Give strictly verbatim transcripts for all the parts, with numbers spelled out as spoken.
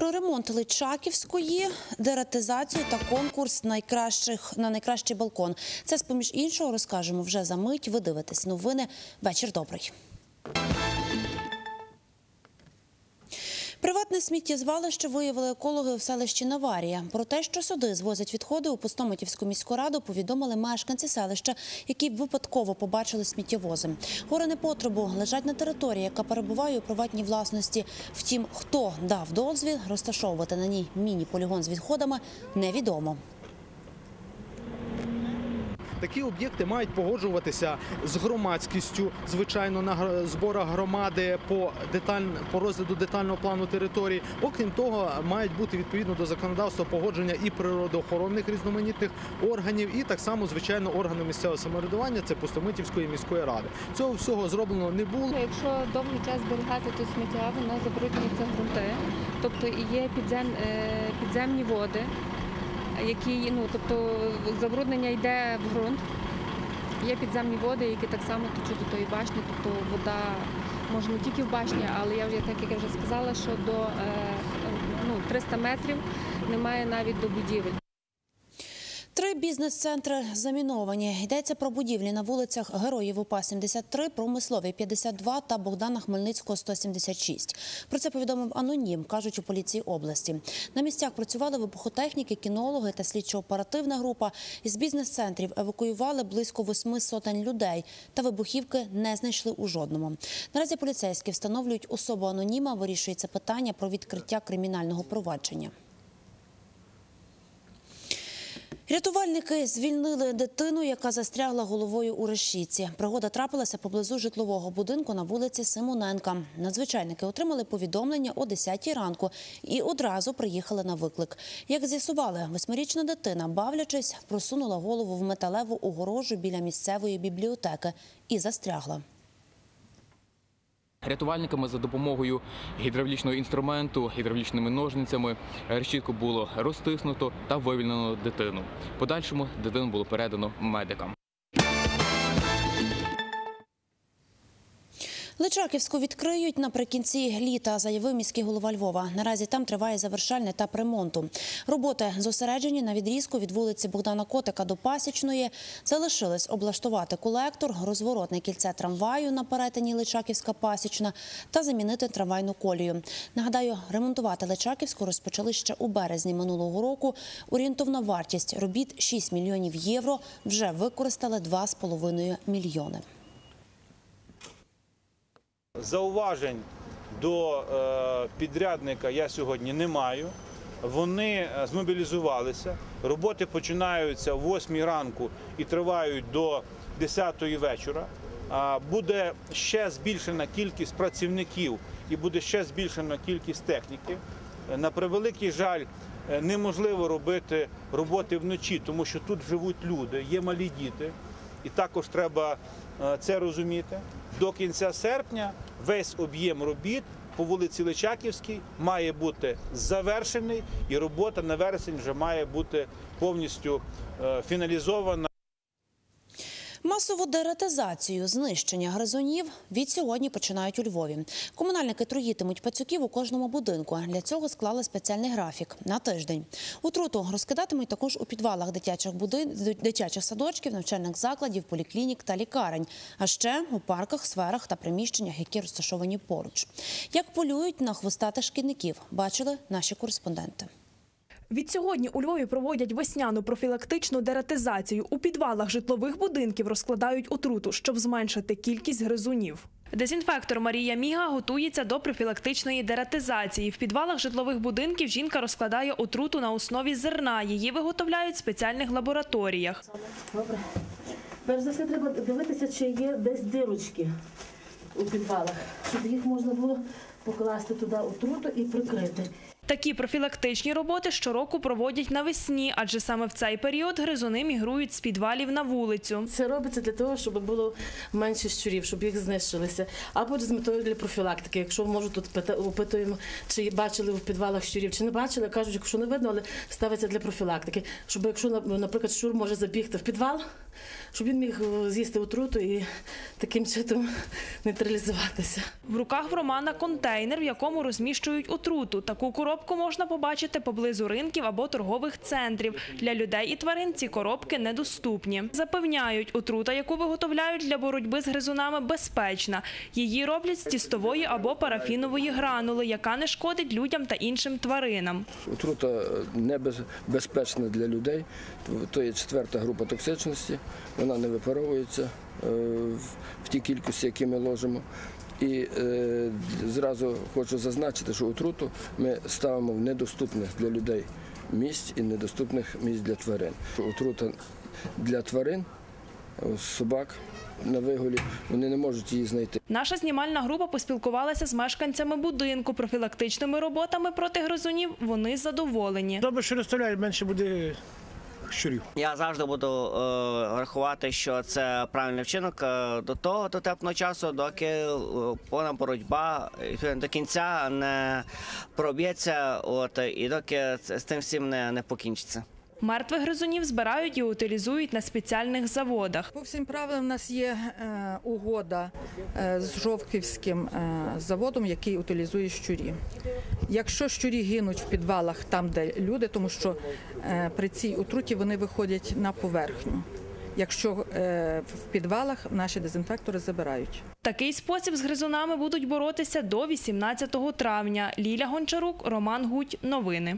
Про ремонт Личаківської, дератизацію та конкурс найкращих, на найкращий балкон. Це, з-поміж іншого, розкажемо вже за мить. Ви дивитесь новини. Вечір добрий. Приватне сміттєзвалище виявили екологи в селищі Наварія. Про те, що сюди звозять відходи, у Пустомитівську міську раду повідомили мешканці селища, які випадково побачили сміттєвози. Гори непотребу лежать на території, яка перебуває у приватній власності. Втім, хто дав дозвіл розташовувати на ній міні-полігон з відходами, невідомо. Такі об'єкти мають погоджуватися з громадськістю, звичайно, на зборах громади по, деталь... по розгляду детального плану території. Окрім того, мають бути відповідно до законодавства погодження і природоохоронних різноманітних органів, і так само, звичайно, органу місцевого самоврядування, це Пустомитівської міської ради. Цього всього зроблено не було. Якщо довгий час зберігати тут сміття, воно забруднюється ґрунти, тобто і є підзем... підземні води, які, ну, тобто забруднення йде в ґрунт. Є підземні води, які так само течуть до тої башні, тобто вода може не тільки в башні, але я вже, так як я вже сказала, що до ну, триста метрів немає навіть до будівель. Три бізнес-центри заміновані. Йдеться про будівлі на вулицях Героїв УПА сімдесят три, Промисловій п'ятдесят два та Богдана Хмельницького сто сімдесят шість. Про це повідомив анонім, кажуть у поліції області. На місцях працювали вибухотехніки, кінологи та слідчо-оперативна група. Із бізнес-центрів евакуювали близько восьми сотень людей, та вибухівки не знайшли у жодному. Наразі поліцейські встановлюють особу аноніма, вирішується питання про відкриття кримінального провадження. Рятувальники звільнили дитину, яка застрягла головою у решітці. Пригода трапилася поблизу житлового будинку на вулиці Симоненка. Надзвичайники отримали повідомлення о десятій ранку і одразу приїхали на виклик. Як з'ясували, восьмирічна дитина, бавлячись, просунула голову в металеву огорожу біля місцевої бібліотеки і застрягла. Рятувальниками за допомогою гідравлічного інструменту, гідравлічними ножницями решітку було розтиснуто та вивільнено дитину. В подальшому дитину було передано медикам. Личаківську відкриють наприкінці літа, заявив міський голова Львова. Наразі там триває завершальний етап ремонту. Роботи зосереджені на відрізку від вулиці Богдана Котика до Пасічної. Залишилось облаштувати колектор, розворотне кільце трамваю на перетині Личаківська-Пасічна та замінити трамвайну колію. Нагадаю, ремонтувати Личаківську розпочали ще у березні минулого року. Орієнтовна вартість робіт – шість мільйонів євро, вже використали два з половиною мільйони. Зауважень до е, підрядника я сьогодні не маю. Вони змобілізувалися. Роботи починаються о восьмій ранку і тривають до десятої вечора. Е, буде ще збільшена кількість працівників і буде ще збільшена кількість техніки. На превеликий жаль, неможливо робити роботи вночі, тому що тут живуть люди, є малі діти. І також треба це розуміти. До кінця серпня весь об'єм робіт по вулиці Личаківській має бути завершений, і робота на вересень вже має бути повністю фіналізована. Масову дератизацію, знищення гризунів від сьогодні починають у Львові. Комунальники труїтимуть пацюків у кожному будинку. Для цього склали спеціальний графік – на тиждень. Отруту розкидатимуть також у підвалах дитячих, будин... дитячих садочків, навчальних закладів, поліклінік та лікарень. А ще у парках, сферах та приміщеннях, які розташовані поруч. Як полюють на хвостатих шкідників, бачили наші кореспонденти. Відсьогодні у Львові проводять весняну профілактичну дератизацію. У підвалах житлових будинків розкладають отруту, щоб зменшити кількість гризунів. Дезінфектор Марія Міга готується до профілактичної дератизації. В підвалах житлових будинків жінка розкладає отруту на основі зерна. Її виготовляють в спеціальних лабораторіях. Добре. Перш за все треба дивитися, чи є десь дирочки у підвалах, щоб їх можна було покласти туди отруту і прикрити. Такі профілактичні роботи щороку проводять навесні, адже саме в цей період гризуни мігрують з підвалів на вулицю. Це робиться для того, щоб було менше щурів, щоб їх знищилися. Або з метою для профілактики. Якщо, може, тут опитуємо, чи бачили в підвалах щурів, чи не бачили, кажуть, якщо не видно, але ставиться для профілактики. Щоб, якщо, наприклад, щур може забігти в підвал, щоб він міг з'їсти отруту і таким чином нейтралізуватися. В руках в Романа контейнер, в якому розміщують отруту. Таку коробку можна побачити поблизу ринків або торгових центрів. Для людей і тварин ці коробки недоступні. Запевняють, отрута, яку виготовляють для боротьби з гризунами, безпечна. Її роблять з тістової або парафінової гранули, яка не шкодить людям та іншим тваринам. Отрута небезпечна для людей, то є четверта група токсичності, вона не випаровується в тій кількості, які ми ложимо. І е, зразу хочу зазначити, що отруту ми ставимо в недоступних для людей місць і недоступних місць для тварин. Отрута для тварин, собак на вигулі, вони не можуть її знайти. Наша знімальна група поспілкувалася з мешканцями будинку. Профілактичними роботами проти гризунів вони задоволені. Добре, що розставляють, менше буде щурів. Я завжди буду е, рахувати, що це правильний вчинок е, до того дотепного часу, доки е, повна боротьба е, до кінця не проб'ється, от, і доки це, з тим всім не, не покінчиться. Мертвих гризунів збирають і утилізують на спеціальних заводах. По всім правилам у нас є е, угода е, з Жовківським е, заводом, який утилізує щурі. Якщо щурі гинуть в підвалах там, де люди, тому що е, при цій отруті вони виходять на поверхню. Якщо е, в підвалах наші дезінфектори забирають. Такий спосіб з гризунами будуть боротися до вісімнадцятого травня. Ліля Гончарук, Роман Гуть. Новини.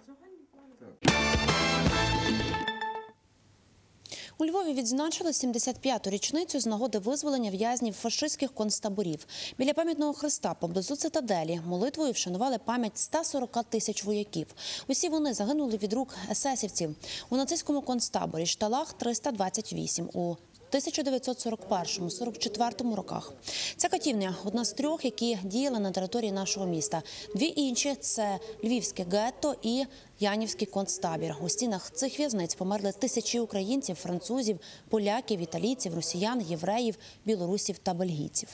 У Львові відзначили сімдесят п'яту річницю з нагоди визволення в'язнів фашистських концтаборів. Біля пам'ятного хреста поблизу цитаделі молитвою вшанували пам'ять ста сорока тисяч вояків. Усі вони загинули від рук есесівців. У нацистському концтаборі Шталах триста двадцять вісім у тисяча дев'ятсот сорок першому - сорок четвертому роках. Ця катівня – одна з трьох, які діяли на території нашого міста. Дві інші – це Львівське гетто і Янівський концтабір. У стінах цих в'язниць померли тисячі українців, французів, поляків, італійців, росіян, євреїв, білорусів та бельгійців.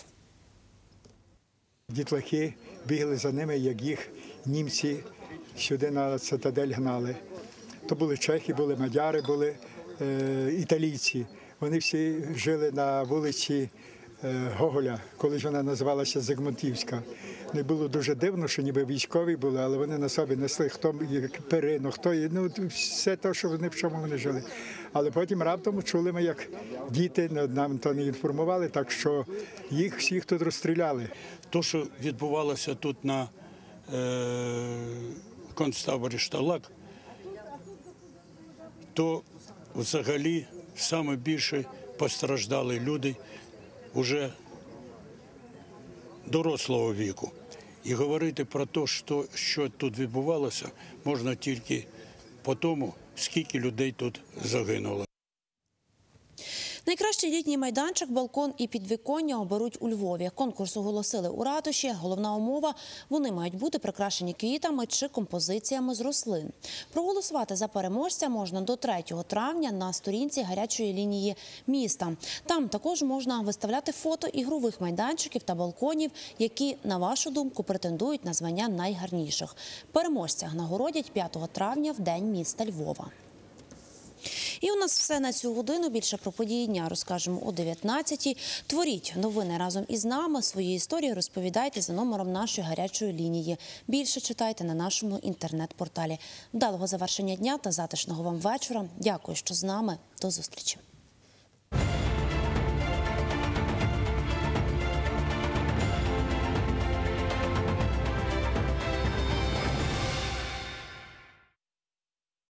Дітлахи бігли за ними, як їх німці сюди на цитадель гнали. То були чехи, були мадяри, були е, італійці. Вони всі жили на вулиці Гоголя, коли ж вона називалася Зигмунтівська. Не було дуже дивно, що ніби військові були, але вони на собі несли хто перину, хто ну все те, що вони в чому вони жили. Але потім раптом чули ми, як діти нам то не інформували, так що їх всіх тут розстріляли. То, що відбувалося тут на е, концтаборі Шталак, то взагалі саме більше постраждали люди вже дорослого віку. І говорити про те, що, що тут відбувалося, можна тільки по тому, скільки людей тут загинуло. Найкращий літній майданчик, балкон і підвіконня оберуть у Львові. Конкурс оголосили у ратуші. Головна умова – вони мають бути прикрашені квітами чи композиціями з рослин. Проголосувати за переможця можна до третього травня на сторінці гарячої лінії міста. Там також можна виставляти фото ігрових майданчиків та балконів, які, на вашу думку, претендують на звання найгарніших. Переможця нагородять п'ятого травня в День міста Львова. І у нас все на цю годину. Більше про події дня розкажемо о дев'ятнадцятій. Творіть новини разом із нами. Свої історії розповідайте за номером нашої гарячої лінії. Більше читайте на нашому інтернет-порталі. Вдалого завершення дня та затишного вам вечора. Дякую, що з нами. До зустрічі.